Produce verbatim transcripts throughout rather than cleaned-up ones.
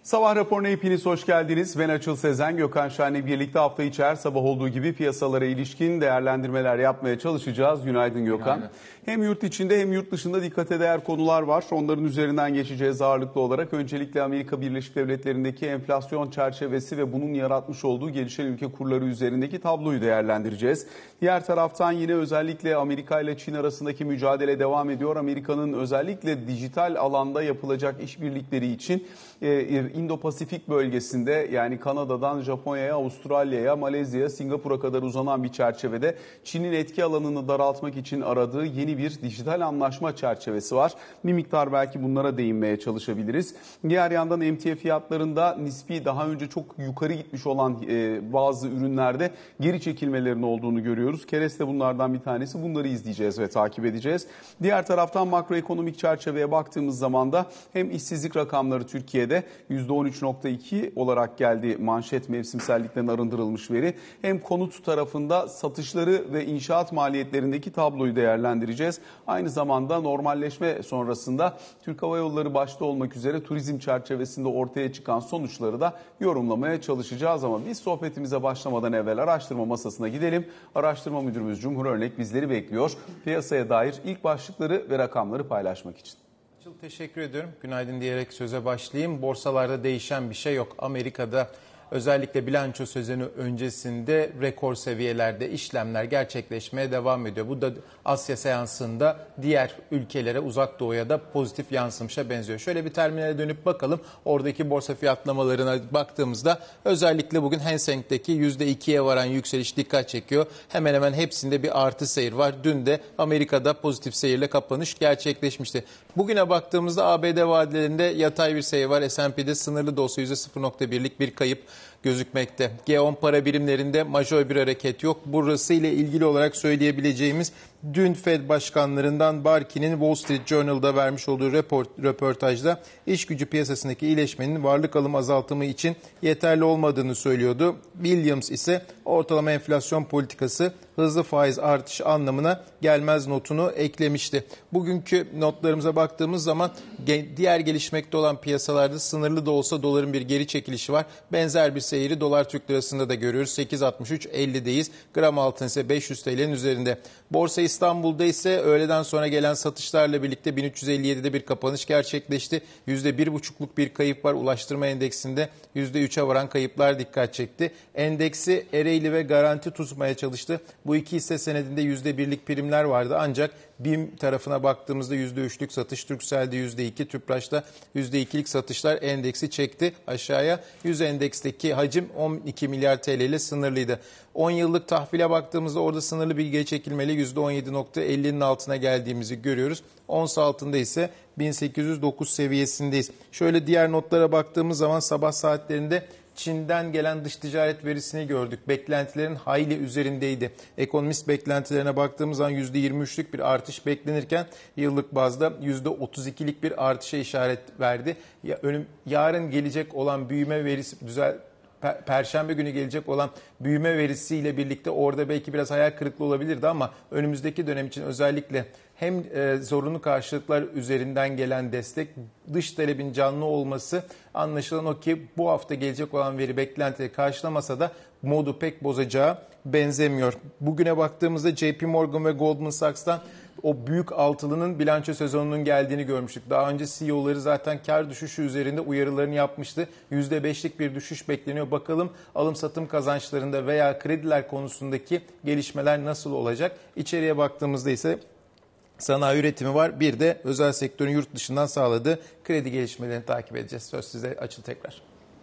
Sabah raporuna hepiniz hoş geldiniz. Ben Açıl Sezen, Gökhan Şahin'le birlikte hafta içi her sabah olduğu gibi piyasalara ilişkin değerlendirmeler yapmaya çalışacağız. Günaydın Gökhan. Günaydın. Hem yurt içinde hem yurt dışında dikkate değer konular var. Onların üzerinden geçeceğiz ağırlıklı olarak. Öncelikle Amerika Birleşik Devletleri'ndeki enflasyon çerçevesi ve bunun yaratmış olduğu gelişen ülke kurları üzerindeki tabloyu değerlendireceğiz. Diğer taraftan yine özellikle Amerika ile Çin arasındaki mücadele devam ediyor. Amerika'nın özellikle dijital alanda yapılacak işbirlikleri için İndo-Pasifik bölgesinde, yani Kanada'dan Japonya'ya, Avustralya'ya, Malezya'ya, Singapur'a kadar uzanan bir çerçevede Çin'in etki alanını daraltmak için aradığı yeni bir dijital anlaşma çerçevesi var. Bir miktar belki bunlara değinmeye çalışabiliriz. Diğer yandan emtia fiyatlarında nispi daha önce çok yukarı gitmiş olan bazı ürünlerde geri çekilmelerin olduğunu görüyoruz. Kereste bunlardan bir tanesi. Bunları izleyeceğiz ve takip edeceğiz. Diğer taraftan makroekonomik çerçeveye baktığımız zaman da hem işsizlik rakamları Türkiye'de yüzde on üç nokta iki olarak geldi, manşet mevsimsellikten arındırılmış veri. Hem konut tarafında satışları ve inşaat maliyetlerindeki tabloyu değerlendireceğiz. Aynı zamanda normalleşme sonrasında Türk Hava Yolları başta olmak üzere turizm çerçevesinde ortaya çıkan sonuçları da yorumlamaya çalışacağız. Ama biz sohbetimize başlamadan evvel araştırma masasına gidelim. Araştırma müdürümüz Cumhur Örnek bizleri bekliyor. Piyasaya dair ilk başlıkları ve rakamları paylaşmak için. Çok teşekkür ediyorum. Günaydın diyerek söze başlayayım. Borsalarda değişen bir şey yok. Amerika'da özellikle bilanço sezonu öncesinde rekor seviyelerde işlemler gerçekleşmeye devam ediyor. Bu da Asya seansında diğer ülkelere, Uzak Doğu'ya da pozitif yansımışa benziyor. Şöyle bir terminale dönüp bakalım. Oradaki borsa fiyatlamalarına baktığımızda özellikle bugün Hang Seng'deki yüzde ikiye varan yükseliş dikkat çekiyor. Hemen hemen hepsinde bir artı seyir var. Dün de Amerika'da pozitif seyirle kapanış gerçekleşmişti. Bugüne baktığımızda A B D vadelerinde yatay bir seyir var. S and P'de sınırlı da olsa yüzde sıfır nokta birlik bir kayıp gözükmekte. G on para birimlerinde majör bir hareket yok. Burası ile ilgili olarak söyleyebileceğimiz dün Fed başkanlarından Barkin'in Wall Street Journal'da vermiş olduğu report, röportajda iş gücü piyasasındaki iyileşmenin varlık alım azaltımı için yeterli olmadığını söylüyordu. Williams ise ortalama enflasyon politikası hızlı faiz artışı anlamına gelmez notunu eklemişti. Bugünkü notlarımıza baktığımız zaman diğer gelişmekte olan piyasalarda sınırlı da olsa doların bir geri çekilişi var. Benzer bir seyri dolar Türk lirasında da görüyoruz. sekiz altmış üç ellideyiz. Gram altın ise beş yüz TL'nin üzerinde. Borsa İstanbul'da ise öğleden sonra gelen satışlarla birlikte bin üç yüz elli yedide bir kapanış gerçekleşti. yüzde bir buçukluk bir kayıp var. Ulaştırma endeksinde yüzde üçe varan kayıplar dikkat çekti. Endeksi Ereğli ve Garanti tutmaya çalıştı. Bu iki hisse senedinde yüzde birlik primler vardı. Ancak BİM tarafına baktığımızda yüzde üçlük satış, Turkcell'de yüzde iki, Tüpraş'ta yüzde ikilik satışlar endeksi çekti aşağıya. yüz endeksteki hacim on iki milyar T L ile sınırlıydı. on yıllık tahvile baktığımızda orada sınırlı bir geri çekilmeli yüzde on yedi nokta ellinin altına geldiğimizi görüyoruz. Ons altında ise bin sekiz yüz dokuz seviyesindeyiz. Şöyle diğer notlara baktığımız zaman sabah saatlerinde Çin'den gelen dış ticaret verisini gördük. Beklentilerin hayli üzerindeydi. Ekonomist beklentilerine baktığımız zaman yüzde yirmi üçlük bir artış beklenirken yıllık bazda yüzde otuz ikilik bir artışa işaret verdi. Ya, önüm, yarın gelecek olan büyüme verisi düzel Perşembe günü gelecek olan büyüme verisiyle birlikte orada belki biraz hayal kırıklığı olabilirdi ama önümüzdeki dönem için özellikle hem e, zorunlu karşılıklar üzerinden gelen destek, dış talebin canlı olması, anlaşılan o ki bu hafta gelecek olan veri beklentileri karşılamasa da modu pek bozacağı benzemiyor. Bugüne baktığımızda J P Morgan ve Goldman Sachs'tan o büyük altılının bilanço sezonunun geldiğini görmüştük. Daha önce C E O'ları zaten kar düşüşü üzerinde uyarılarını yapmıştı. yüzde beşlik bir düşüş bekleniyor. Bakalım alım satım kazançlarında veya krediler konusundaki gelişmeler nasıl olacak? İçeriye baktığımızda ise sanayi üretimi var. Bir de özel sektörün yurt dışından sağladığı kredi gelişmelerini takip edeceğiz. Söz size, Açıl tekrar.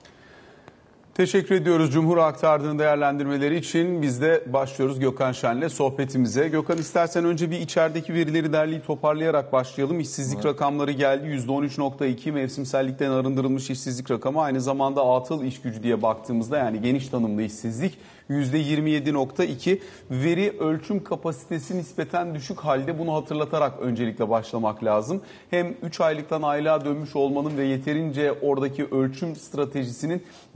Teşekkür ediyoruz Cumhur aktardığın değerlendirmeleri için. Biz de başlıyoruz Gökhan Şen'le sohbetimize. Gökhan, istersen önce bir içerideki verileri derleyip toparlayarak başlayalım. İşsizlik evet. rakamları geldi. yüzde on üç nokta iki mevsimsellikten arındırılmış işsizlik rakamı. Aynı zamanda atıl iş gücü diye baktığımızda, yani geniş tanımlı işsizlik yüzde yirmi yedi nokta iki. Veri ölçüm kapasitesi nispeten düşük halde, bunu hatırlatarak öncelikle başlamak lazım. Hem üç aylıktan aylığa dönmüş olmanın ve yeterince oradaki ölçüm stratejisinin yavaş yavaş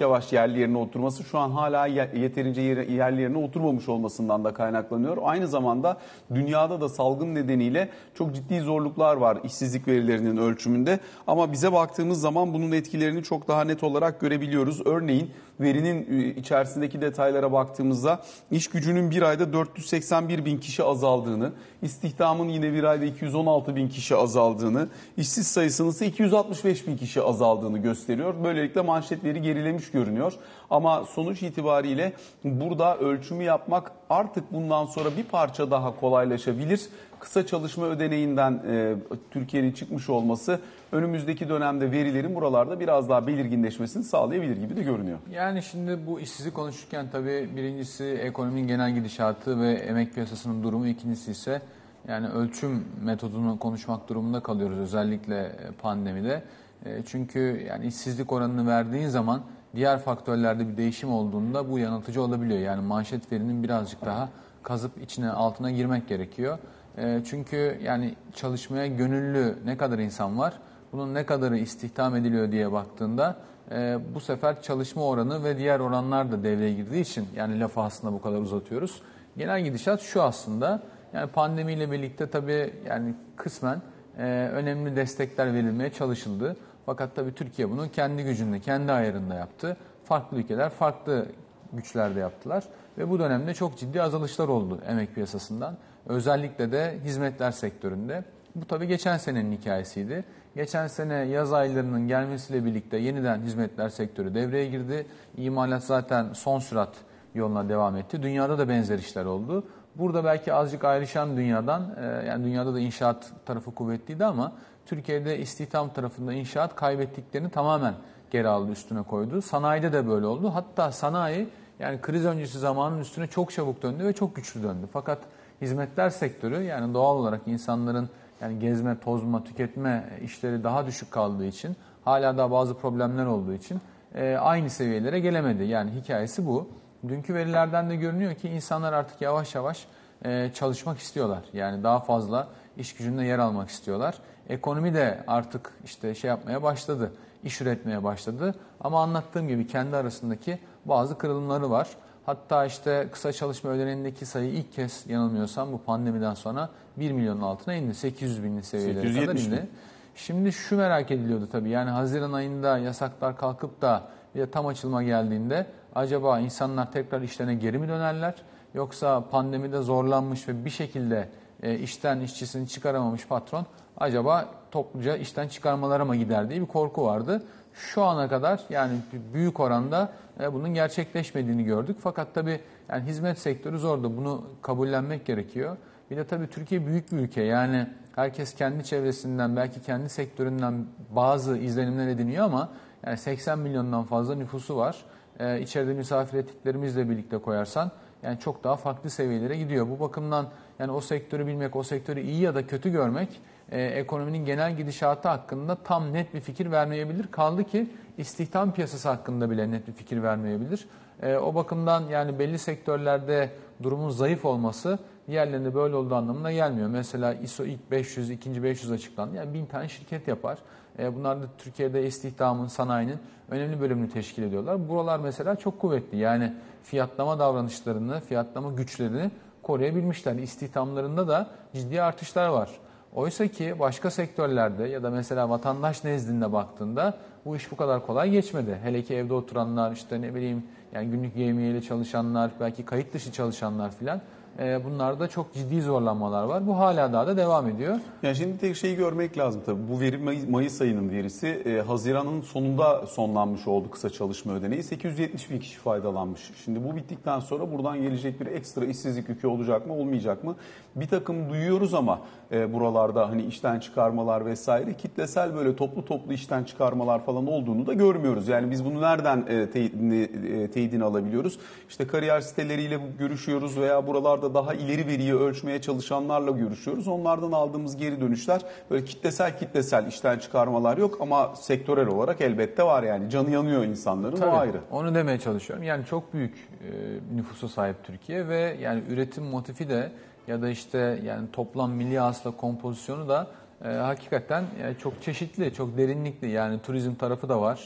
yavaş yerli yerine oturması şu an hala yeterince yerli yerine oturmamış olmasından da kaynaklanıyor. Aynı zamanda dünyada da salgın nedeniyle çok ciddi zorluklar var işsizlik verilerinin ölçümünde. Ama bize baktığımız zaman bunun etkilerini çok daha net olarak görebiliyoruz. Örneğin verinin içerisindeki detaylara baktığımızda iş gücünün bir ayda dört yüz seksen bir bin kişi azaldığını, istihdamın yine bir ayda iki yüz on altı bin kişi azaldığını, işsiz sayısının ise iki yüz altmış beş bin kişi azaldığını gösteriyor. Böylelikle manşet veri gerilemiş görünüyor. Ama sonuç itibariyle burada ölçümü yapmak artık bundan sonra bir parça daha kolaylaşabilir. Kısa çalışma ödeneğinden e, Türkiye'nin çıkmış olması önümüzdeki dönemde verilerin buralarda biraz daha belirginleşmesini sağlayabilir gibi de görünüyor. Yani şimdi bu işsizlik konuşurken tabii birincisi ekonominin genel gidişatı ve emek piyasasının durumu, ikincisi ise yani ölçüm metodunu konuşmak durumunda kalıyoruz özellikle pandemide. E, çünkü yani işsizlik oranını verdiğin zaman diğer faktörlerde bir değişim olduğunda bu yanıltıcı olabiliyor. Yani manşet verinin birazcık daha kazıp içine altına girmek gerekiyor. Çünkü yani çalışmaya gönüllü ne kadar insan var, bunun ne kadarı istihdam ediliyor diye baktığında bu sefer çalışma oranı ve diğer oranlar da devreye girdiği için yani lafı aslında bu kadar uzatıyoruz. Genel gidişat şu aslında, yani pandemiyle birlikte tabii yani kısmen önemli destekler verilmeye çalışıldı. Fakat tabii Türkiye bunu kendi gücünde, kendi ayarında yaptı. Farklı ülkeler farklı güçlerde yaptılar ve bu dönemde çok ciddi azalışlar oldu emek piyasasından. Özellikle de hizmetler sektöründe. Bu tabii geçen senenin hikayesiydi. Geçen sene yaz aylarının gelmesiyle birlikte yeniden hizmetler sektörü devreye girdi. İmalat zaten son sürat yoluna devam etti. Dünyada da benzer işler oldu. Burada belki azıcık ayrışan dünyadan, yani dünyada da inşaat tarafı kuvvetliydi ama Türkiye'de istihdam tarafında inşaat kaybettiklerini tamamen geri aldı, üstüne koydu. Sanayide de böyle oldu. Hatta sanayi yani kriz öncesi zamanın üstüne çok çabuk döndü ve çok güçlü döndü. Fakat hizmetler sektörü yani doğal olarak insanların yani gezme, tozma, tüketme işleri daha düşük kaldığı için, hala da bazı problemler olduğu için e, aynı seviyelere gelemedi. Yani hikayesi bu. Dünkü verilerden de görünüyor ki insanlar artık yavaş yavaş e, çalışmak istiyorlar. Yani daha fazla iş gücünde yer almak istiyorlar. Ekonomi de artık işte şey yapmaya başladı, iş üretmeye başladı. Ama anlattığım gibi kendi arasındaki bazı kırılımları var. Hatta işte kısa çalışma ödeneğindeki sayı ilk kez yanılmıyorsam bu pandemiden sonra bir milyonun altına indi. sekiz yüz binli seviyelere kadar indi. Mi? Şimdi şu merak ediliyordu tabii, yani Haziran ayında yasaklar kalkıp da bir de tam açılma geldiğinde acaba insanlar tekrar işlerine geri mi dönerler? Yoksa pandemide zorlanmış ve bir şekilde e, işten işçisini çıkaramamış patron acaba topluca işten çıkarmalara mı gider diye bir korku vardı. Şu ana kadar yani büyük oranda bunun gerçekleşmediğini gördük. Fakat tabii yani hizmet sektörü zordu. Bunu kabullenmek gerekiyor. Bir de tabii Türkiye büyük bir ülke. Yani herkes kendi çevresinden, belki kendi sektöründen bazı izlenimler ediniyor ama yani seksen milyondan fazla nüfusu var. Ee, içeride misafir ettiklerimizle birlikte koyarsan yani çok daha farklı seviyelere gidiyor. Bu bakımdan yani o sektörü bilmek, o sektörü iyi ya da kötü görmek e, ekonominin genel gidişatı hakkında tam net bir fikir vermeyebilir. Kaldı ki istihdam piyasası hakkında bile net bir fikir vermeyebilir. E, o bakımdan yani belli sektörlerde durumun zayıf olması diğerlerinde böyle olduğu anlamına gelmiyor. Mesela I S O ilk beş yüz, ikinci beş yüz açıklandı. Yani bin tane şirket yapar. E, bunlar da Türkiye'de istihdamın, sanayinin önemli bölümünü teşkil ediyorlar. Buralar mesela çok kuvvetli. Yani fiyatlama davranışlarını, fiyatlama güçlerini koruyabilmişler. İstihdamlarında da ciddi artışlar var. Oysa ki başka sektörlerde ya da mesela vatandaş nezdinde baktığında bu iş bu kadar kolay geçmedi. Hele ki evde oturanlar, işte ne bileyim yani günlük yevmiyeli çalışanlar, belki kayıt dışı çalışanlar filan. Bunlarda çok ciddi zorlanmalar var. Bu hala daha da devam ediyor. Yani şimdi tek şeyi görmek lazım tabii. Bu veri Mayıs ayının verisi. E, Haziran'ın sonunda sonlanmış oldu kısa çalışma ödeneği. sekiz yüz yetmiş bin kişi faydalanmış. Şimdi bu bittikten sonra buradan gelecek bir ekstra işsizlik yükü olacak mı, olmayacak mı? Bir takım duyuyoruz ama e, buralarda hani işten çıkarmalar vesaire kitlesel böyle toplu toplu işten çıkarmalar falan olduğunu da görmüyoruz. Yani biz bunu nereden e, teyidini, e, teyidini alabiliyoruz? İşte kariyer siteleriyle görüşüyoruz veya buralarda daha ileri veriyi ölçmeye çalışanlarla görüşüyoruz. Onlardan aldığımız geri dönüşler böyle kitlesel kitlesel işten çıkarmalar yok ama sektörel olarak elbette var yani. Canı yanıyor insanların. Tabii, o ayrı. Onu demeye çalışıyorum. Yani çok büyük e, nüfusa sahip Türkiye ve yani üretim motifi de ya da işte yani toplam milli hasıla kompozisyonu da e, hakikaten yani çok çeşitli, çok derinlikli. Yani turizm tarafı da var.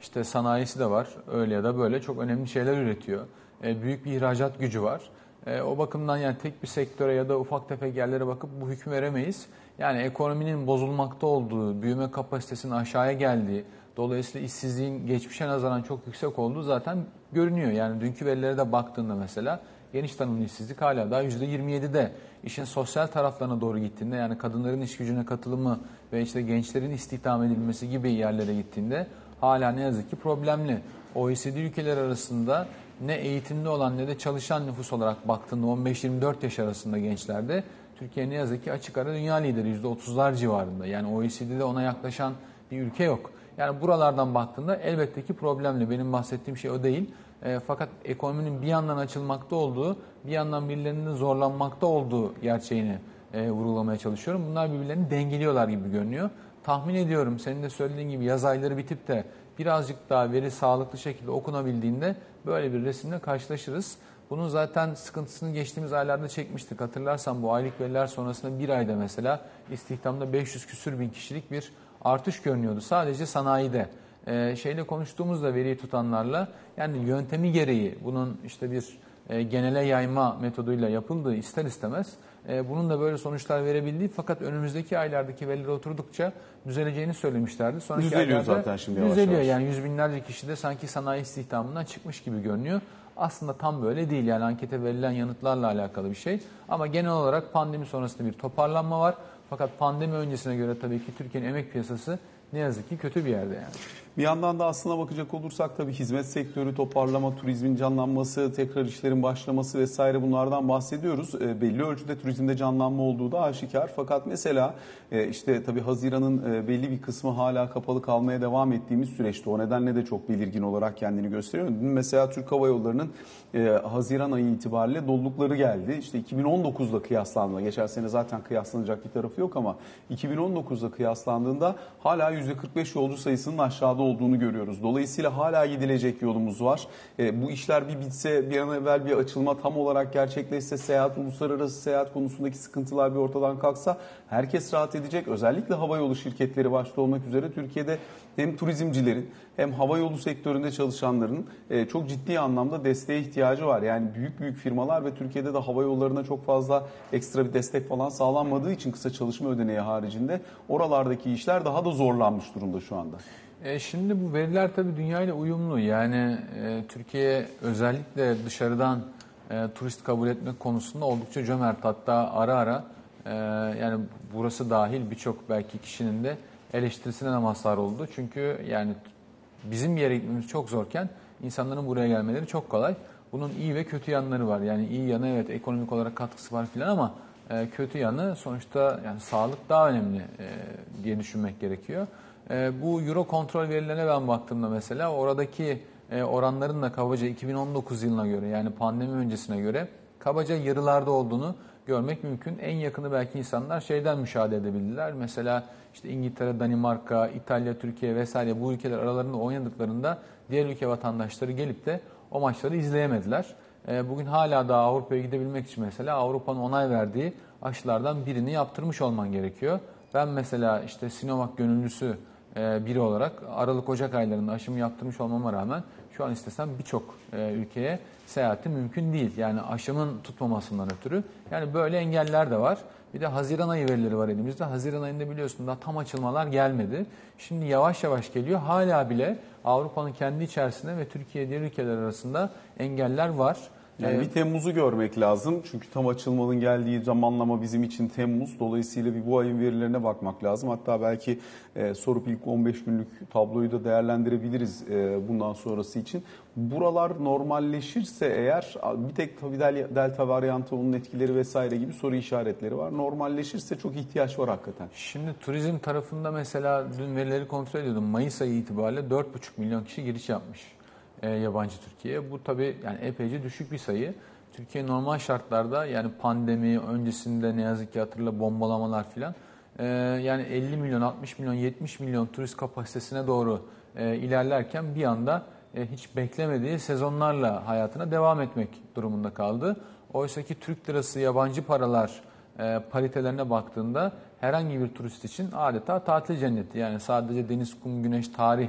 işte sanayisi de var. Öyle ya da böyle çok önemli şeyler üretiyor. E, büyük bir ihracat gücü var. E, o bakımdan yani tek bir sektöre ya da ufak tefek yerlere bakıp bu hükmü veremeyiz. Yani ekonominin bozulmakta olduğu, büyüme kapasitesinin aşağıya geldiği, dolayısıyla işsizliğin geçmişe nazaran çok yüksek olduğu zaten görünüyor. Yani dünkü verilere de baktığında mesela geniş tanımlı işsizlik hala daha yüzde yirmi yedide. İşin sosyal taraflarına doğru gittiğinde yani kadınların iş gücüne katılımı ve işte gençlerin istihdam edilmesi gibi yerlere gittiğinde hala ne yazık ki problemli. O E C D ülkeleri arasında ne eğitimli olan ne de çalışan nüfus olarak baktığında on beş yirmi dört yaş arasında gençlerde Türkiye ne yazık ki açık ara dünya lideri yüzde otuzlar civarında. Yani O E C D'de ona yaklaşan bir ülke yok. Yani buralardan baktığında elbette ki problemli. Benim bahsettiğim şey o değil. E, fakat ekonominin bir yandan açılmakta olduğu, bir yandan birilerinin zorlanmakta olduğu gerçeğini e, vurgulamaya çalışıyorum. Bunlar birbirlerini dengeliyorlar gibi görünüyor. Tahmin ediyorum senin de söylediğin gibi yaz ayları bitip de birazcık daha veri sağlıklı şekilde okunabildiğinde böyle bir resimle karşılaşırız. Bunun zaten sıkıntısını geçtiğimiz aylarda çekmiştik. Hatırlarsan bu aylık veriler sonrasında bir ayda mesela istihdamda beş yüz küsür bin kişilik bir artış görünüyordu. Sadece sanayide. Ee, şeyle konuştuğumuzda veriyi tutanlarla yani yöntemi gereği bunun işte bir e, genele yayma metoduyla yapıldığı ister istemez e, bunun da böyle sonuçlar verebildiği fakat önümüzdeki aylardaki veriler oturdukça düzeleceğini söylemişlerdi. Sonraki Düzeliyor aylarda zaten şimdi yavaş düzeliyor. yavaş. Yani yüz binlerce kişi de sanki sanayi istihdamından çıkmış gibi görünüyor. Aslında tam böyle değil yani ankete verilen yanıtlarla alakalı bir şey. Ama genel olarak pandemi sonrasında bir toparlanma var. Fakat pandemi öncesine göre tabii ki Türkiye'nin emek piyasası ne yazık ki kötü bir yerde yani. Bir yandan da aslına bakacak olursak tabii hizmet sektörü toparlama, turizmin canlanması, tekrar işlerin başlaması vesaire bunlardan bahsediyoruz. E, belli ölçüde turizmde canlanma olduğu da aşikar. Fakat mesela e, işte tabii Haziran'ın e, belli bir kısmı hala kapalı kalmaya devam ettiğimiz süreçte o nedenle de çok belirgin olarak kendini gösteriyor. Dün mesela Türk Hava Yolları'nın e, Haziran ayı itibariyle dolulukları geldi. İşte iki bin on dokuzla kıyaslandığında, geçen sene zaten kıyaslanacak bir tarafı yok ama iki bin on dokuzla kıyaslandığında hala yüzde kırk beş yolcu sayısının aşağıda olduğunu görüyoruz. Dolayısıyla hala gidilecek yolumuz var. E, bu işler bir bitse, bir an evvel bir açılma tam olarak gerçekleşse, seyahat, uluslararası seyahat konusundaki sıkıntılar bir ortadan kalksa herkes rahat edecek. Özellikle havayolu şirketleri başta olmak üzere Türkiye'de hem turizmcilerin hem havayolu sektöründe çalışanların e, çok ciddi anlamda desteğe ihtiyacı var. Yani büyük büyük firmalar ve Türkiye'de de havayollarına çok fazla ekstra bir destek falan sağlanmadığı için kısa çalışma ödeneği haricinde oralardaki işler daha da zorlanmış durumda şu anda. E şimdi bu veriler tabii dünyayla uyumlu. Yani e, Türkiye özellikle dışarıdan e, turist kabul etmek konusunda oldukça cömert. Hatta ara ara e, yani burası dahil birçok belki kişinin de eleştirisine de mazhar oldu. Çünkü yani bizim bir yere gitmemiz çok zorken insanların buraya gelmeleri çok kolay. Bunun iyi ve kötü yanları var. Yani iyi yanı evet ekonomik olarak katkısı var filan ama e, kötü yanı sonuçta yani sağlık daha önemli e, diye düşünmek gerekiyor. E, bu Euro kontrol verilerine ben baktığımda mesela oradaki e, oranların da kabaca iki bin on dokuz yılına göre yani pandemi öncesine göre kabaca yarılarda olduğunu görmek mümkün. En yakını belki insanlar şeyden müşahede edebildiler. Mesela işte İngiltere, Danimarka, İtalya, Türkiye vesaire bu ülkeler aralarında oynadıklarında diğer ülke vatandaşları gelip de o maçları izleyemediler. Bugün hala daha Avrupa'ya gidebilmek için mesela Avrupa'nın onay verdiği aşılardan birini yaptırmış olman gerekiyor. Ben mesela işte Sinovac gönüllüsü biri olarak Aralık-Ocak aylarında aşımı yaptırmış olmama rağmen şu an istesem birçok ülkeye seyahati mümkün değil. Yani aşımın tutmamasından ötürü. Yani böyle engeller de var. Bir de Haziran ayı verileri var elimizde. Haziran ayında biliyorsun daha tam açılmalar gelmedi. Şimdi yavaş yavaş geliyor. Hala bile Avrupa'nın kendi içerisinde ve Türkiye diğer ülkeler arasında engeller var. Yani bir Temmuz'u görmek lazım. Çünkü tam açılmanın geldiği zamanlama bizim için Temmuz. Dolayısıyla bir bu ayın verilerine bakmak lazım. Hatta belki e, sorup ilk on beş günlük tabloyu da değerlendirebiliriz e, bundan sonrası için. Buralar normalleşirse eğer bir tek tabii delta varyantı onun etkileri vesaire gibi soru işaretleri var. Normalleşirse çok ihtiyaç var hakikaten. Şimdi turizm tarafında mesela dün verileri kontrol ediyordum. Mayıs ayı itibariyle dört buçuk milyon kişi giriş yapmış. E, yabancı Türkiye'ye. Bu tabii yani epeyce düşük bir sayı. Türkiye normal şartlarda yani pandemi öncesinde ne yazık ki hatırla bombalamalar filan e, yani elli milyon, altmış milyon, yetmiş milyon turist kapasitesine doğru e, ilerlerken bir anda e, hiç beklemediği sezonlarla hayatına devam etmek durumunda kaldı. Oysa ki Türk lirası yabancı paralar e, paritelerine baktığında herhangi bir turist için adeta tatil cenneti. Yani sadece deniz, kum, güneş, tarih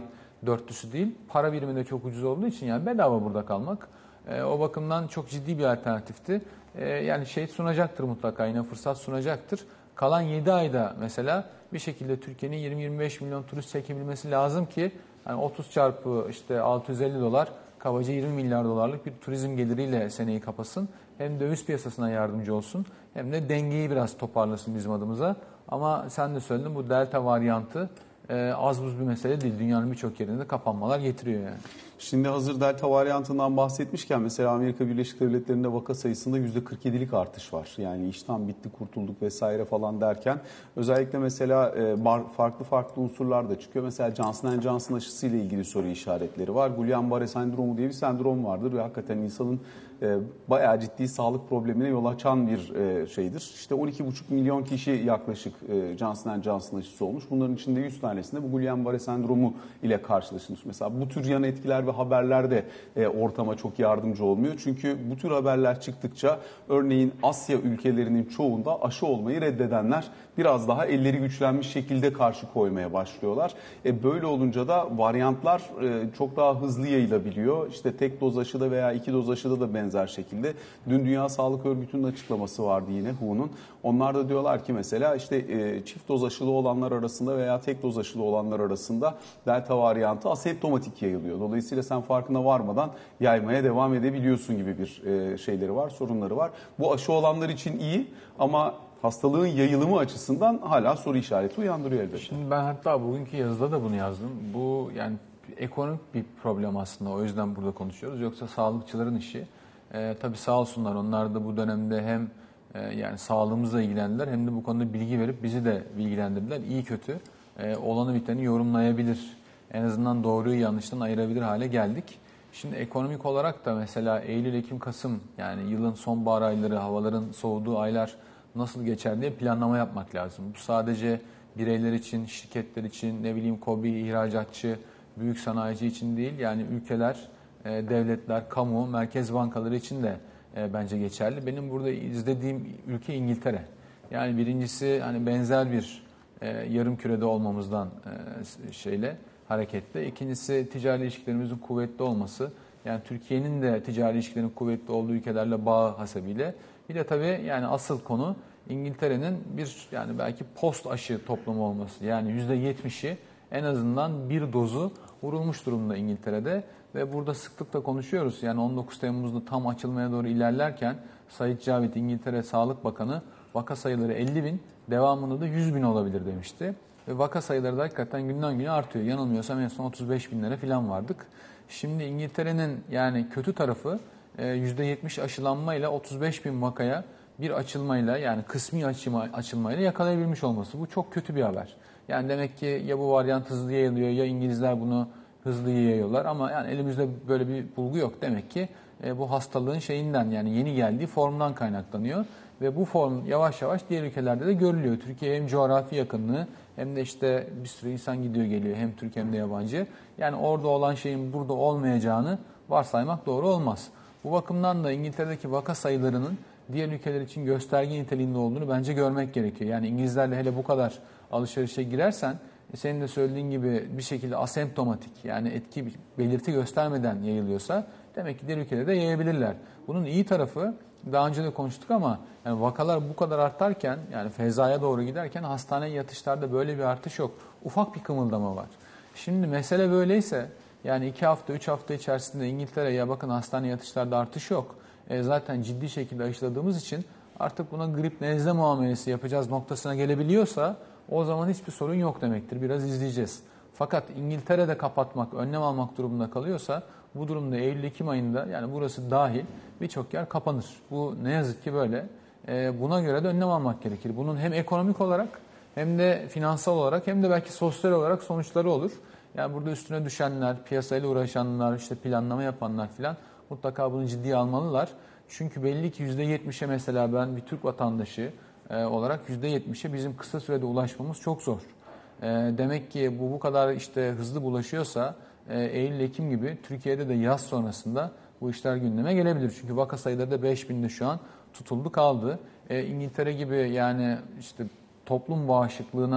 dörtlüsü değil. Para birimi de çok ucuz olduğu için yani bedava burada kalmak. E, o bakımdan çok ciddi bir alternatifti. E, yani şey sunacaktır mutlaka, yine fırsat sunacaktır. Kalan yedi ayda mesela bir şekilde Türkiye'nin yirmi yirmi beş milyon turist çekebilmesi lazım ki yani otuz çarpı işte altı yüz elli dolar kabaca yirmi milyar dolarlık bir turizm geliriyle seneyi kapasın. Hem döviz piyasasına yardımcı olsun hem de dengeyi biraz toparlasın bizim adımıza. Ama sen de söyledin, bu delta varyantı e, az buz bir mesele değil. Dünyanın birçok yerinde kapanmalar getiriyor yani. Şimdi hazır delta varyantından bahsetmişken mesela Amerika Birleşik Devletleri'nde vaka sayısında yüzde kırk yedilik artış var. Yani işten bitti, kurtulduk vesaire falan derken özellikle mesela farklı farklı unsurlar da çıkıyor. Mesela Johnson and Johnson aşısı ile ilgili soru işaretleri var. Guillain-Barré sendromu diye bir sendrom vardır ve hakikaten insanın bayağı ciddi sağlık problemine yol açan bir şeydir. İşte on iki buçuk milyon kişi yaklaşık Johnson and Johnson aşısı olmuş. Bunların içinde yüz tanesinde bu Guillain-Barré sendromu ile karşılaşılmış. Mesela bu tür yan etkiler ve haberler de ortama çok yardımcı olmuyor. Çünkü bu tür haberler çıktıkça örneğin Asya ülkelerinin çoğunda aşı olmayı reddedenler biraz daha elleri güçlenmiş şekilde karşı koymaya başlıyorlar. E böyle olunca da varyantlar çok daha hızlı yayılabiliyor. İşte tek doz aşıda veya iki doz aşıda da benzer şekilde. Dün Dünya Sağlık Örgütü'nün açıklaması vardı yine W H O'nun. Onlar da diyorlar ki mesela işte çift doz aşılı olanlar arasında veya tek doz aşılı olanlar arasında delta varyantı asemptomatik yayılıyor. Dolayısıyla sen farkına varmadan yaymaya devam edebiliyorsun gibi bir şeyleri var, sorunları var. Bu aşı olanlar için iyi ama hastalığın yayılımı açısından hala soru işareti uyandırıyor elbette. Şimdi ben hatta bugünkü yazıda da bunu yazdım. Bu yani ekonomik bir problem aslında. O yüzden burada konuşuyoruz. Yoksa sağlıkçıların işi. Ee, tabii sağ olsunlar, onlar da bu dönemde hem e, yani sağlığımızla ilgilendiler hem de bu konuda bilgi verip bizi de bilgilendirdiler. İyi kötü e, olanı biteni yorumlayabilir. En azından doğruyu yanlıştan ayırabilir hale geldik. Şimdi ekonomik olarak da mesela Eylül, Ekim, Kasım yani yılın sonbahar ayları, havaların soğuduğu aylar nasıl geçer diye planlama yapmak lazım. Bu sadece bireyler için, şirketler için, ne bileyim KOBİ, ihracatçı, büyük sanayici için değil. Yani ülkeler, devletler, kamu, merkez bankaları için de bence geçerli. Benim burada izlediğim ülke İngiltere. Yani birincisi hani benzer bir yarım kürede olmamızdan şeyle hareketle. İkincisi ticari ilişkilerimizin kuvvetli olması. Yani Türkiye'nin de ticari ilişkilerin kuvvetli olduğu ülkelerle bağı hasebiyle. Bir de tabii yani asıl konu İngiltere'nin bir yani belki post aşı toplumu olması. Yani yüzde yetmişi en azından bir dozu vurulmuş durumda İngiltere'de ve burada sıklıkla konuşuyoruz. Yani on dokuz Temmuz'da tam açılmaya doğru ilerlerken Sayit Cavit İngiltere Sağlık Bakanı vaka sayıları elli bin, devamında da yüz bin olabilir demişti. Ve vaka sayıları da hakikaten günden güne artıyor. Yanılmıyorsam en son otuz beş binlere falan vardık. Şimdi İngiltere'nin yani kötü tarafı yüzde yetmiş aşılanmayla otuz beş bin vakaya bir açılmayla yani kısmi açılma, açılmayla yakalayabilmiş olması. Bu çok kötü bir haber. Yani demek ki ya bu varyant hızlı yayılıyor ya İngilizler bunu hızlı yayıyorlar ama yani elimizde böyle bir bulgu yok. Demek ki e, bu hastalığın şeyinden yani yeni geldiği formdan kaynaklanıyor. Ve bu form yavaş yavaş diğer ülkelerde de görülüyor. Türkiye hem coğrafi yakınlığı hem de işte bir sürü insan gidiyor geliyor hem Türk hem de yabancı. Yani orada olan şeyin burada olmayacağını varsaymak doğru olmaz. Bu bakımdan da İngiltere'deki vaka sayılarının diğer ülkeler için gösterge niteliğinde olduğunu bence görmek gerekiyor. Yani İngilizlerle hele bu kadar alışverişe girersen senin de söylediğin gibi bir şekilde asemptomatik yani etki belirti göstermeden yayılıyorsa demek ki diğer ülkelere de yayabilirler. Bunun iyi tarafı daha önce de konuştuk ama yani vakalar bu kadar artarken yani fezaya doğru giderken hastane yatışlarda böyle bir artış yok. Ufak bir kımıldama var. Şimdi mesele böyleyse yani iki hafta üç hafta içerisinde İngiltere ya bakın hastane yatışlarda artış yok. E zaten ciddi şekilde aşıladığımız için artık buna grip nezle muamelesi yapacağız noktasına gelebiliyorsa o zaman hiçbir sorun yok demektir. Biraz izleyeceğiz. Fakat İngiltere'de kapatmak, önlem almak durumunda kalıyorsa bu durumda Eylül-Ekim ayında yani burası dahil birçok yer kapanır. Bu ne yazık ki böyle. E, buna göre de önlem almak gerekir. Bunun hem ekonomik olarak hem de finansal olarak hem de belki sosyal olarak sonuçları olur. Yani burada üstüne düşenler, piyasayla uğraşanlar, işte planlama yapanlar filan mutlaka bunu ciddiye almalılar. Çünkü belli ki yüzde yetmişe mesela ben bir Türk vatandaşı e, olarak yüzde yetmişe bizim kısa sürede ulaşmamız çok zor. E, demek ki bu bu kadar işte hızlı bulaşıyorsa e, Eylül-Ekim gibi Türkiye'de de yaz sonrasında bu işler gündeme gelebilir. Çünkü vaka sayıları da beş binde şu an tutuldu kaldı. E, İngiltere gibi yani işte toplum bağışıklığına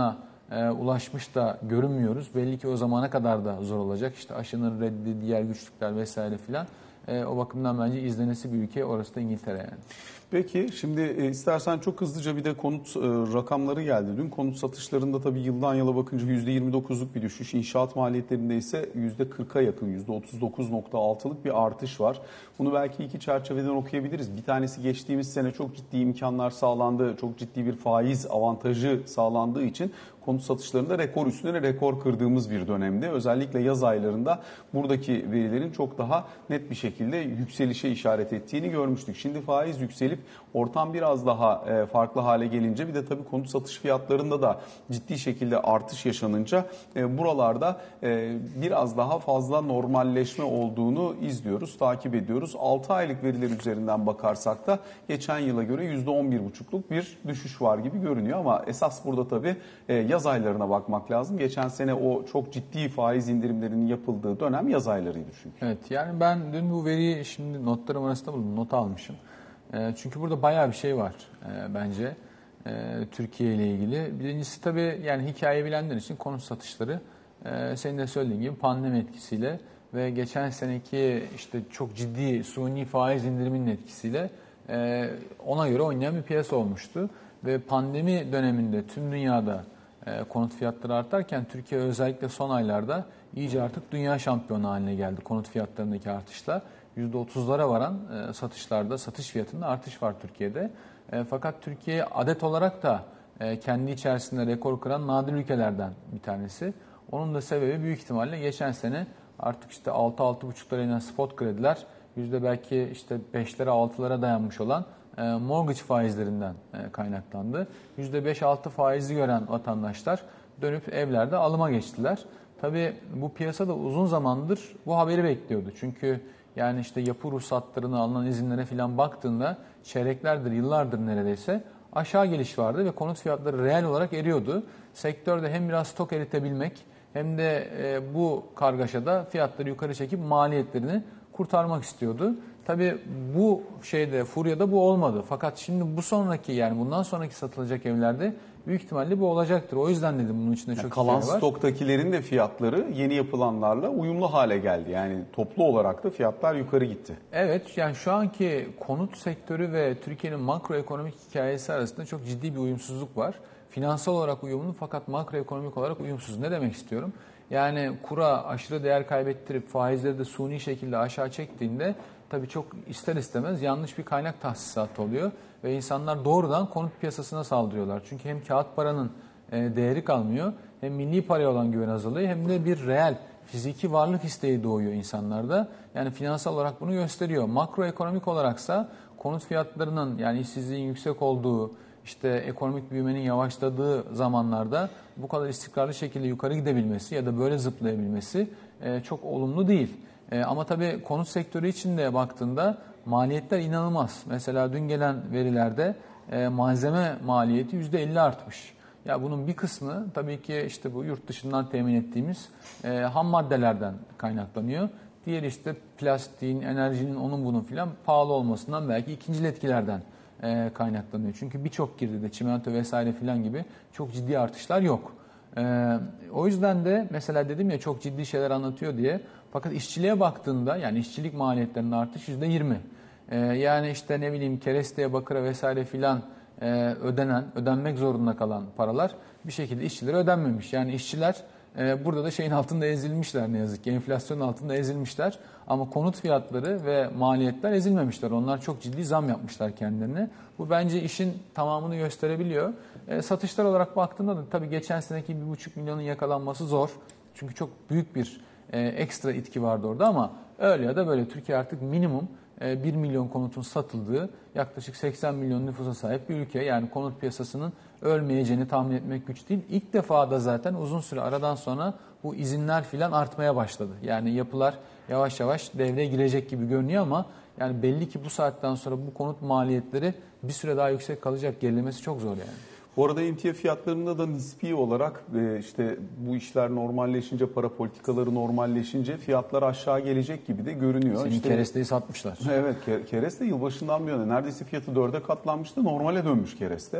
e, ulaşmış da görünmüyoruz. Belli ki o zamana kadar da zor olacak. İşte aşının reddi, diğer güçlükler vesaire filan. E, o bakımdan bence izlenesi bir ülke, orası da İngiltere yani. Peki şimdi e, istersen çok hızlıca bir de konut e, rakamları geldi. Dün konut satışlarında tabii yıldan yıla bakınca yüzde yirmi dokuzluk bir düşüş. İnşaat maliyetlerinde ise yüzde kırka yakın, yüzde otuz dokuz nokta altılık bir artış var. Bunu belki iki çerçeveden okuyabiliriz. Bir tanesi geçtiğimiz sene çok ciddi imkanlar sağlandı. Çok ciddi bir faiz avantajı sağlandığı için konut satışlarında rekor üstüne rekor kırdığımız bir dönemde. Özellikle yaz aylarında buradaki verilerin çok daha net bir şekilde yükselişe işaret ettiğini görmüştük. Şimdi faiz yükselip ortam biraz daha farklı hale gelince, bir de tabii konut satış fiyatlarında da ciddi şekilde artış yaşanınca buralarda biraz daha fazla normalleşme olduğunu izliyoruz, takip ediyoruz. altı aylık veriler üzerinden bakarsak da geçen yıla göre yüzde on bir buçukluk bir düşüş var gibi görünüyor ama esas burada tabii yaz aylarına bakmak lazım. Geçen sene o çok ciddi faiz indirimlerinin yapıldığı dönem yaz aylarıydı çünkü. Evet, yani ben dün bu veriyi şimdi notlarım arasında buldum, not almışım. E, çünkü burada bayağı bir şey var e, bence e, Türkiye ile ilgili. Birincisi tabii yani hikaye bilenler için konut satışları e, senin de söylediğin gibi pandemi etkisiyle ve geçen seneki işte çok ciddi suni faiz indiriminin etkisiyle e, ona göre oynayan bir piyasa olmuştu. Ve pandemi döneminde tüm dünyada e, konut fiyatları artarken Türkiye özellikle son aylarda iyice artık dünya şampiyonu haline geldi konut fiyatlarındaki artışla. yüzde otuzlara varan e, satışlarda, satış fiyatında artış var Türkiye'de. E, fakat Türkiye adet olarak da e, kendi içerisinde rekor kıran nadir ülkelerden bir tanesi. Onun da sebebi büyük ihtimalle geçen sene artık işte altı altı buçuklara inen spot krediler, yüzde belki işte beşlere altılara dayanmış olan e, mortgage faizlerinden e, kaynaklandı. yüzde beş altı faizi gören vatandaşlar dönüp evlerde alıma geçtiler. Tabii bu piyasada uzun zamandır bu haberi bekliyordu. Çünkü yani işte yapı ruhsatlarına alınan izinlere falan baktığında çeyreklerdir, yıllardır neredeyse aşağı geliş vardı ve konut fiyatları reel olarak eriyordu. Sektörde hem biraz stok eritebilmek hem de e, bu kargaşada fiyatları yukarı çekip maliyetlerini kurtarmak istiyordu. Tabii bu şeyde, furyada bu olmadı. Fakat şimdi bu sonraki, yani bundan sonraki satılacak evlerde büyük ihtimalle bu olacaktır. O yüzden dedim bunun içinde yani çok kalan hikaye var. stoktakilerin de fiyatları yeni yapılanlarla uyumlu hale geldi. Yani toplu olarak da fiyatlar yukarı gitti. Evet, yani şu anki konut sektörü ve Türkiye'nin makroekonomik hikayesi arasında çok ciddi bir uyumsuzluk var. Finansal olarak uyumlu fakat makroekonomik olarak uyumsuz. Ne demek istiyorum? Yani kura aşırı değer kaybettirip faizleri de suni şekilde aşağı çektiğinde tabii çok ister istemez yanlış bir kaynak tahsisatı oluyor ve insanlar doğrudan konut piyasasına saldırıyorlar. Çünkü hem kağıt paranın değeri kalmıyor, hem milli paraya olan güven azalıyor, hem de bir reel fiziki varlık isteği doğuyor insanlarda. Yani finansal olarak bunu gösteriyor. Makroekonomik olaraksa konut fiyatlarının, yani işsizliğin yüksek olduğu, işte ekonomik büyümenin yavaşladığı zamanlarda bu kadar istikrarlı şekilde yukarı gidebilmesi ya da böyle zıplayabilmesi çok olumlu değil. Ama tabii konut sektörü için de baktığında maliyetler inanılmaz. Mesela dün gelen verilerde malzeme maliyeti yüzde elli artmış. Ya bunun bir kısmı tabii ki işte bu yurt dışından temin ettiğimiz e, ham maddelerden kaynaklanıyor. Diğeri işte plastiğin, enerjinin, onun bunun filan pahalı olmasından, belki ikincil etkilerden e, kaynaklanıyor. Çünkü birçok girdide çimento vesaire filan gibi çok ciddi artışlar yok. E, o yüzden de mesela dedim ya çok ciddi şeyler anlatıyor diye. Fakat işçiliğe baktığında, yani işçilik maliyetlerinin artış yüzde yirmi. E, yani işte ne bileyim keresteye, bakıra vesaire filan Ee, ödenen, ödenmek zorunda kalan paralar bir şekilde işçilere ödenmemiş. Yani işçiler e, burada da şeyin altında ezilmişler ne yazık ki. Enflasyonun altında ezilmişler. Ama konut fiyatları ve maliyetler ezilmemişler. Onlar çok ciddi zam yapmışlar kendilerine. Bu bence işin tamamını gösterebiliyor. E, satışlar olarak baktığında da tabii geçen seneki bir buçuk milyonun yakalanması zor. Çünkü çok büyük bir e, ekstra itki vardı orada, ama öyle ya da böyle Türkiye artık minimum bir milyon konutun satıldığı yaklaşık seksen milyon nüfusa sahip bir ülke. Yani konut piyasasının ölmeyeceğini tahmin etmek güç değil. İlk defa da zaten uzun süre aradan sonra bu izinler filan artmaya başladı. Yani yapılar yavaş yavaş devreye girecek gibi görünüyor, ama yani belli ki bu saatten sonra bu konut maliyetleri bir süre daha yüksek kalacak. Gerilemesi çok zor yani. Bu arada emtia fiyatlarında da nispi olarak işte bu işler normalleşince, para politikaları normalleşince fiyatlar aşağı gelecek gibi de görünüyor. Senin işte, keresteyi satmışlar. Evet, kereste yılbaşından bir yana neredeyse fiyatı dörde katlanmıştı. Normale dönmüş kereste.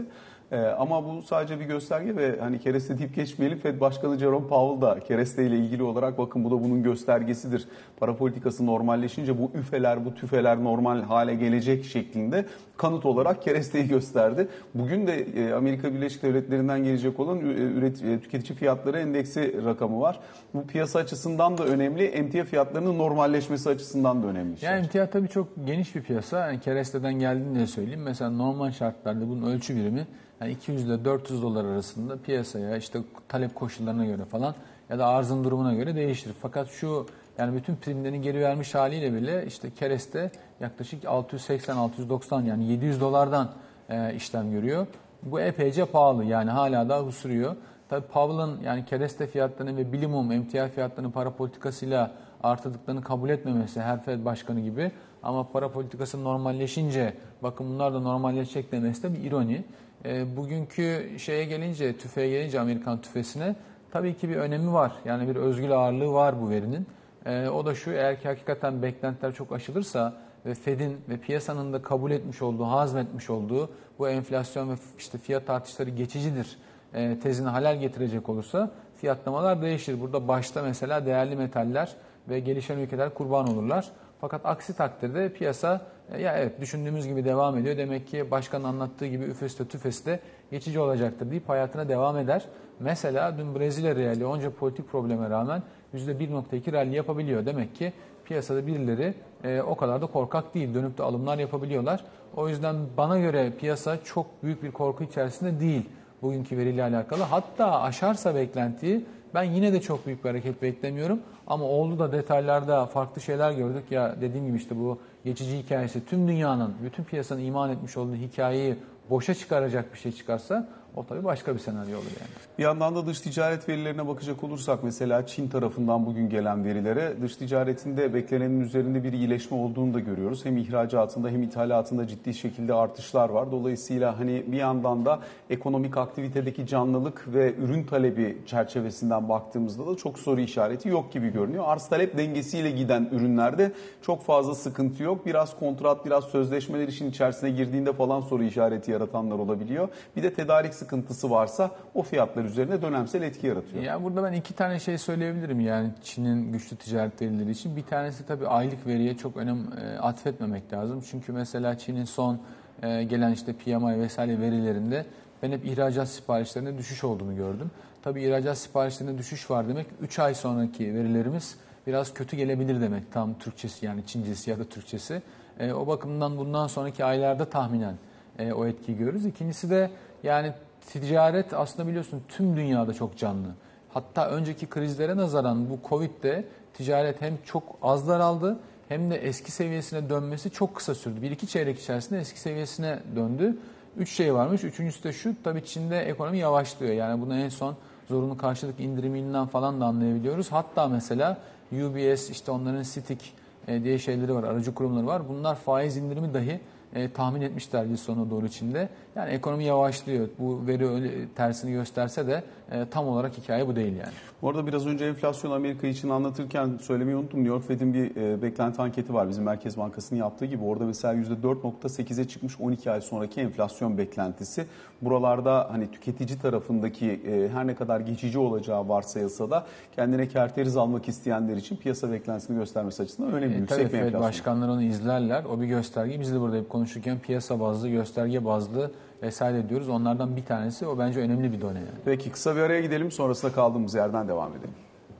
Ee, ama bu sadece bir gösterge ve hani kereste deyip geçmeyelim. Fed Başkanı Jerome Powell da kereste ile ilgili olarak bakın bu da bunun göstergesidir. Para politikası normalleşince bu üfeler, bu tüfeler normal hale gelecek şeklinde kanıt olarak keresteyi gösterdi. Bugün de e, Amerika Birleşik Devletleri'nden gelecek olan üret, e, tüketici fiyatları endeksi rakamı var. Bu piyasa açısından da önemli, emtia fiyatlarının normalleşmesi açısından da önemli. Yani emtia tabii çok geniş bir piyasa. Yani keresteden geldiğini de söyleyeyim. Mesela normal şartlarda bunun ölçü birimi yani iki yüz ile dört yüz dolar arasında piyasaya işte talep koşullarına göre falan ya da arzın durumuna göre değişir. Fakat şu yani bütün primlerini geri vermiş haliyle bile işte kereste yaklaşık altı yüz seksen altı yüz doksan yani yedi yüz dolardan e, işlem görüyor. Bu epeyce pahalı yani hala daha husuruyor. Tabii Powell'ın yani kereste fiyatlarını ve bilimum emtia fiyatlarını para politikasıyla artırdıklarını kabul etmemesi her Fed başkanı gibi ama para politikası normalleşince bakın bunlar da normalleşecek demesi de bir ironi. E, bugünkü şeye gelince, tüfeğe gelince Amerikan tüfesine tabii ki bir önemi var. Yani bir özgül ağırlığı var bu verinin. E, o da şu, eğer ki hakikaten beklentiler çok aşılırsa ve Fed'in ve piyasanın da kabul etmiş olduğu, hazmetmiş olduğu bu enflasyon ve işte fiyat artışları geçicidir e, tezini halel getirecek olursa fiyatlamalar değişir. Burada başta mesela değerli metaller ve gelişen ülkeler kurban olurlar. Fakat aksi takdirde piyasa ya evet düşündüğümüz gibi devam ediyor. Demek ki başkanın anlattığı gibi üfesi de tüfesi de geçici olacaktır deyip hayatına devam eder. Mesela dün Brezilya reali onca politik probleme rağmen yüzde bir nokta iki rally yapabiliyor. Demek ki piyasada birileri e, o kadar da korkak değil. Dönüp de alımlar yapabiliyorlar. O yüzden bana göre piyasa çok büyük bir korku içerisinde değil bugünkü veriyle alakalı. Hatta aşarsa beklentiyi ben yine de çok büyük bir hareket beklemiyorum. Ama oldu da detaylarda farklı şeyler gördük. Ya dediğim gibi işte bu geçici hikayesi tüm dünyanın, bütün piyasanın iman etmiş olduğu hikayeyi boşa çıkaracak bir şey çıkarsa o tabii başka bir senaryo olur yani. Bir yandan da dış ticaret verilerine bakacak olursak mesela Çin tarafından bugün gelen verilere dış ticaretinde beklenenin üzerinde bir iyileşme olduğunu da görüyoruz. Hem ihracatında hem ithalatında ciddi şekilde artışlar var. Dolayısıyla hani bir yandan da ekonomik aktivitedeki canlılık ve ürün talebi çerçevesinden baktığımızda da çok soru işareti yok gibi görünüyor. Arz talep dengesiyle giden ürünlerde çok fazla sıkıntı yok. Biraz kontrat, biraz sözleşmeler işin içerisine girdiğinde falan soru işareti yaratanlar olabiliyor. Bir de tedarik sıkıntısı varsa o fiyatlar üzerine dönemsel etki yaratıyor. Ya burada ben iki tane şey söyleyebilirim yani Çin'in güçlü ticaret verileri için. Bir tanesi tabii aylık veriye çok önem e, atfetmemek lazım. Çünkü mesela Çin'in son e, gelen işte P M I vesaire verilerinde ben hep ihracat siparişlerinde düşüş olduğunu gördüm. Tabii ihracat siparişlerinde düşüş var demek üç ay sonraki verilerimiz biraz kötü gelebilir demek. Tam Türkçesi yani Çincesi ya da Türkçesi. E, o bakımdan bundan sonraki aylarda tahminen e, o etkiyi görürüz. İkincisi de yani ticaret aslında biliyorsun tüm dünyada çok canlı. Hatta önceki krizlere nazaran bu Covid'de ticaret hem çok az daraldı hem de eski seviyesine dönmesi çok kısa sürdü. Bir iki çeyrek içerisinde eski seviyesine döndü. Üç şey varmış. Üçüncüsü de şu, tabii Çin'de ekonomi yavaşlıyor. Yani bunu en son zorunlu karşılık indiriminden falan da anlayabiliyoruz. Hatta mesela U B S, işte onların Citic diye şeyleri var, aracı kurumları var. Bunlar faiz indirimi dahi E, tahmin etmişler yıl sonuna doğru Çin'de. Yani ekonomi yavaşlıyor. Bu veri öyle tersini gösterse de e, tam olarak hikaye bu değil yani. Bu arada biraz önce enflasyon Amerika için anlatırken söylemeyi unuttum. New York Fed'in bir e, beklenti anketi var bizim Merkez Bankası'nın yaptığı gibi. Orada mesela yüzde dört nokta sekize çıkmış on iki ay sonraki enflasyon beklentisi. Buralarda hani tüketici tarafındaki e, her ne kadar geçici olacağı varsayılsa da kendine kerteriz almak isteyenler için piyasa beklentisini göstermesi açısından önemli. E, yüksek tabii bir Fed enflasyon. başkanları onu izlerler. O bir gösterge. Biz de burada hep konuşurken piyasa bazlı, gösterge bazlı vesaire diyoruz. Onlardan bir tanesi. O bence önemli bir done yani. Peki kısa bir araya gidelim. Sonrasında kaldığımız yerden devam edelim.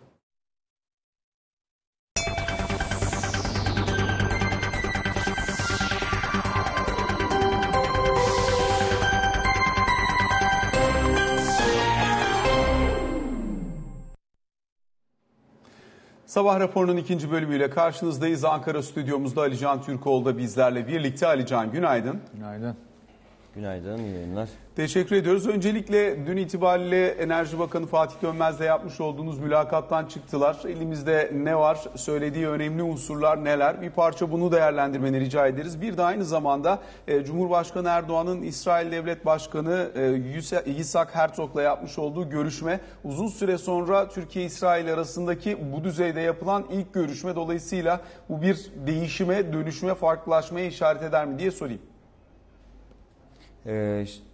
Sabah raporunun ikinci bölümüyle karşınızdayız. Ankara stüdyomuzda Alican Türkoğlu da bizlerle birlikte. Alican günaydın. Günaydın. Günaydın, iyi yayınlar. Teşekkür ediyoruz. Öncelikle dün itibariyle Enerji Bakanı Fatih Dönmez'le yapmış olduğunuz mülakattan çıktılar. Elimizde ne var? Söylediği önemli unsurlar neler? Bir parça bunu değerlendirmeni rica ederiz. Bir de aynı zamanda e, Cumhurbaşkanı Erdoğan'ın İsrail Devlet Başkanı e, Yitzhak Herzog'la yapmış olduğu görüşme. Uzun süre sonra Türkiye-İsrail arasındaki bu düzeyde yapılan ilk görüşme. Dolayısıyla bu bir değişime, dönüşüme, farklılaşmaya işaret eder mi diye sorayım. Ee,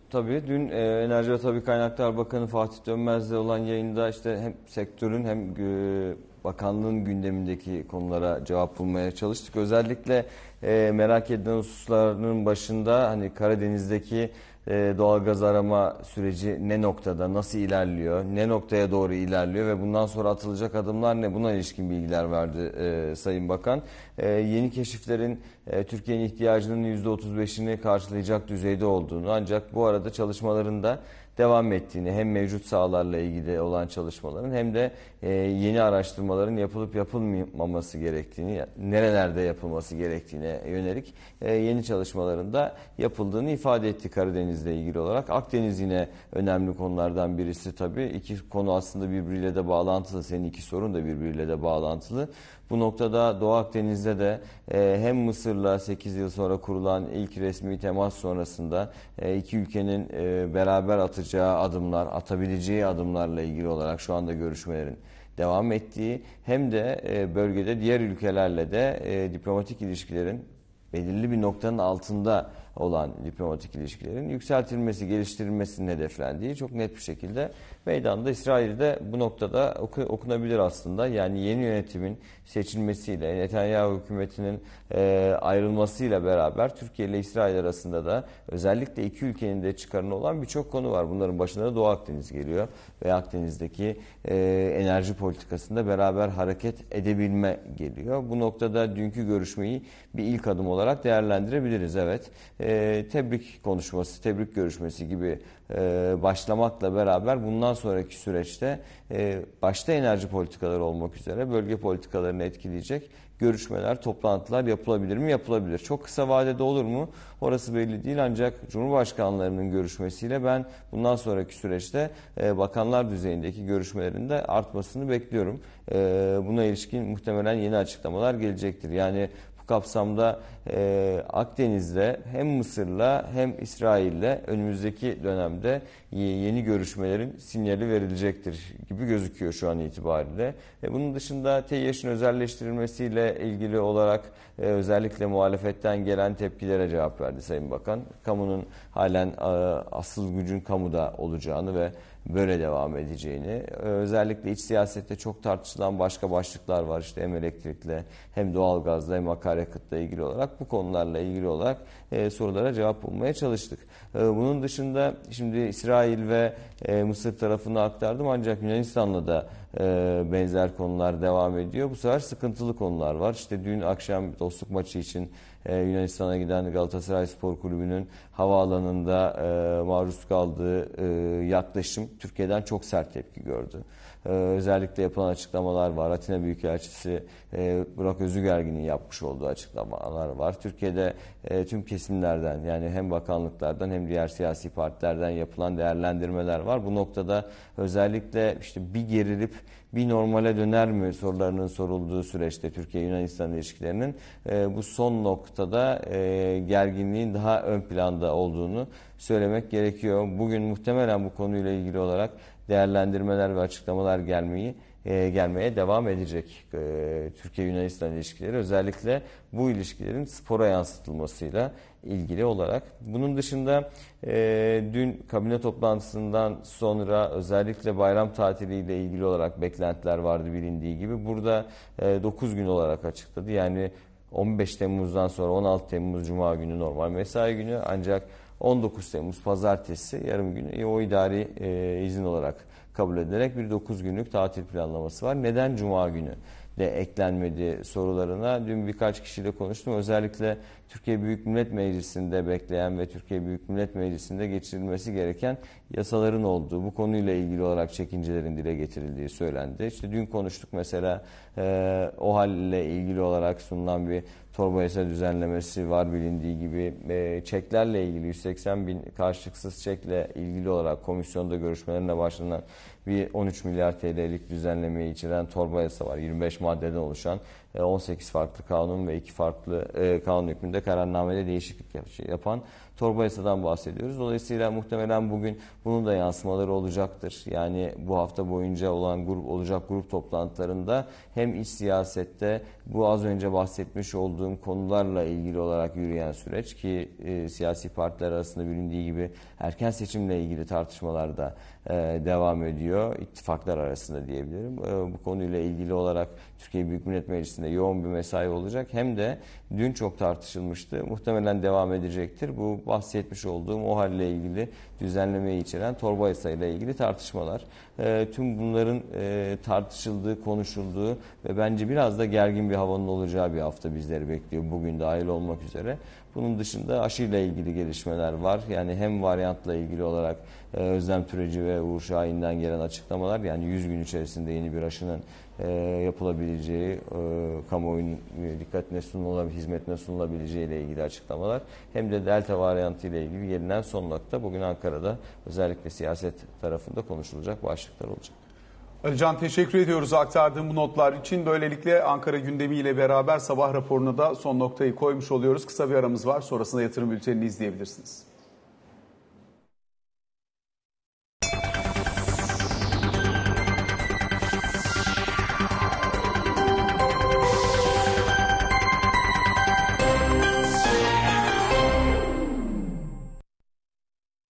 Tabii dün e, Enerji ve Tabii Kaynaklar Bakanı Fatih Dönmez'le olan yayında işte hem sektörün hem e, bakanlığın gündemindeki konulara cevap bulmaya çalıştık. Özellikle e, merak edilen hususların başında hani Karadeniz'deki e, doğalgaz arama süreci ne noktada, nasıl ilerliyor, ne noktaya doğru ilerliyor ve bundan sonra atılacak adımlar ne, buna ilişkin bilgiler verdi e, Sayın Bakan. E, yeni keşiflerin e, Türkiye'nin ihtiyacının yüzde otuz beşini karşılayacak düzeyde olduğunu, ancak bu arada çalışmalarında devam ettiğini, hem mevcut sahalarla ilgili olan çalışmaların hem de e, yeni araştırmaların yapılıp yapılmaması gerektiğini, nerelerde yapılması gerektiğine yönelik e, yeni çalışmaların da yapıldığını ifade etti Karadeniz'le ilgili olarak. Akdeniz yine önemli konulardan birisi tabii. İki konu aslında birbiriyle de bağlantılı. Senin iki sorun da birbiriyle de bağlantılı. Bu noktada Doğu Akdeniz'de de e, hem Mısır'la sekiz yıl sonra kurulan ilk resmi temas sonrasında e, iki ülkenin e, beraber atacağı adımlar, atabileceği adımlarla ilgili olarak şu anda görüşmelerin devam ettiği, hem de e, bölgede diğer ülkelerle de e, diplomatik ilişkilerin belirli bir noktanın altında olan diplomatik ilişkilerin yükseltilmesi, geliştirilmesinin hedeflendiği çok net bir şekilde meydanda. İsrail'de bu noktada oku, okunabilir aslında. Yani yeni yönetimin seçilmesiyle, Netanyahu hükümetinin e, ayrılmasıyla beraber Türkiye ile İsrail arasında da özellikle iki ülkenin de çıkarına olan birçok konu var. Bunların başında da Doğu Akdeniz geliyor ve Akdeniz'deki e, enerji politikasında beraber hareket edebilme geliyor. Bu noktada dünkü görüşmeyi bir ilk adım olarak değerlendirebiliriz. Evet. E, tebrik konuşması, tebrik görüşmesi gibi e, başlamakla beraber bundan sonraki süreçte e, başta enerji politikaları olmak üzere bölge politikalarını etkileyecek görüşmeler, toplantılar yapılabilir mi? Yapılabilir. Çok kısa vadede olur mu? Orası belli değil, ancak Cumhurbaşkanlarının görüşmesiyle ben bundan sonraki süreçte e, bakanlar düzeyindeki görüşmelerin de artmasını bekliyorum. E, buna ilişkin muhtemelen yeni açıklamalar gelecektir. Yani bu kapsamda e, Akdeniz'de hem Mısır'la hem İsrail'le önümüzdeki dönemde yeni görüşmelerin sinyali verilecektir gibi gözüküyor şu an itibariyle. E, bunun dışında TİHAŞ'ın özelleştirilmesiyle ilgili olarak e, özellikle muhalefetten gelen tepkilere cevap verdi Sayın Bakan. Kamunun halen e, asıl gücün kamuda olacağını ve böyle devam edeceğini, özellikle iç siyasette çok tartışılan başka başlıklar var. İşte hem elektrikle hem doğalgazla hem akaryakıtla ilgili olarak, bu konularla ilgili olarak e, sorulara cevap bulmaya çalıştık. E, bunun dışında şimdi İsrail ve e, Mısır tarafını aktardım, ancak Yunanistan'la da e, benzer konular devam ediyor. Bu sefer sıkıntılı konular var. İşte dün akşam dostluk maçı için Ee, Yunanistan'a giden Galatasaray Spor Kulübü'nün havaalanında e, maruz kaldığı e, yaklaşım Türkiye'den çok sert tepki gördü. Ee, özellikle yapılan açıklamalar var. Atina Büyükelçisi e, Burak Özügergin'in yapmış olduğu açıklamalar var. Türkiye'de e, tüm kesimlerden, yani hem bakanlıklardan hem diğer siyasi partilerden yapılan değerlendirmeler var. Bu noktada özellikle işte bir gerilip bir normale döner mi sorularının sorulduğu süreçte Türkiye-Yunanistan ilişkilerinin e, bu son noktada e, gerginliğin daha ön planda olduğunu söylemek gerekiyor. Bugün muhtemelen bu konuyla ilgili olarak değerlendirmeler ve açıklamalar gelmeyi e, gelmeye devam edecek. E, Türkiye-Yunanistan ilişkileri özellikle bu ilişkilerin spora yansıtılmasıyla ilgili olarak. Bunun dışında e, dün kabine toplantısından sonra özellikle bayram tatiliyle ilgili olarak beklentiler vardı bilindiği gibi. Burada e, dokuz gün olarak açıkladı. Yani on beş Temmuz'dan sonra on altı Temmuz Cuma günü normal mesai günü, ancak on dokuz Temmuz Pazartesi yarım günü o idari e, izin olarak kabul edilerek bir dokuz günlük tatil planlaması var. Neden Cuma günü de eklenmedi sorularına dün birkaç kişiyle konuştum. Özellikle Türkiye Büyük Millet Meclisi'nde bekleyen ve Türkiye Büyük Millet Meclisi'nde geçirilmesi gereken yasaların olduğu, bu konuyla ilgili olarak çekincelerin dile getirildiği söylendi. İşte dün konuştuk mesela e, o halle ilgili olarak sunulan bir torba yasa düzenlemesi var bilindiği gibi. E, çeklerle ilgili yüz seksen bin karşılıksız çekle ilgili olarak komisyonda görüşmelerine başlanan bir on üç milyar T L'lik düzenlemeyi içeren torba yasa var. yirmi beş maddeden oluşan on sekiz farklı kanun ve iki farklı kanun hükmünde kararnamede değişiklik yapan torba yasadan bahsediyoruz. Dolayısıyla muhtemelen bugün bunun da yansımaları olacaktır. Yani bu hafta boyunca olan grup olacak grup toplantılarında hem iç siyasette bu az önce bahsetmiş olduğum konularla ilgili olarak yürüyen süreç ki e, siyasi partiler arasında bilindiği gibi erken seçimle ilgili tartışmalar da e, devam ediyor. İttifaklar arasında diyebilirim. E, bu konuyla ilgili olarak Türkiye Büyük Millet Meclisi'nde yoğun bir mesai olacak. Hem de dün çok tartışılmıştı. Muhtemelen devam edecektir. Bu bahsetmiş olduğum o halle ilgili düzenlemeyi içeren torba yasayla ilgili tartışmalar. E, tüm bunların e, tartışıldığı, konuşulduğu ve bence biraz da gergin bir havanın olacağı bir hafta bizleri bekliyor. Bugün dahil olmak üzere. Bunun dışında aşıyla ilgili gelişmeler var. Yani hem varyantla ilgili olarak e, Özlem Türeci ve Uğur Şahin'den gelen açıklamalar, yani yüz gün içerisinde yeni bir aşının e, yapılabileceği, e, kamuoyunun dikkatine sunulabileceği, hizmetine sunulabileceği ile ilgili açıklamalar. Hem de delta varyantı ile ilgili gelinen son nokta bugün Ankara'da özellikle siyaset tarafında konuşulacak başlıklar olacak. Alican, teşekkür ediyoruz aktardığım bu notlar için. Böylelikle Ankara gündemiyle beraber sabah raporuna da son noktayı koymuş oluyoruz. Kısa bir aramız var. Sonrasında yatırım bültenini izleyebilirsiniz.